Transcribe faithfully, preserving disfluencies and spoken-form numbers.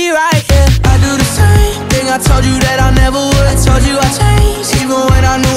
be right, yeah. I do the same thing I told you that I never would. I told you I changed, even when I knew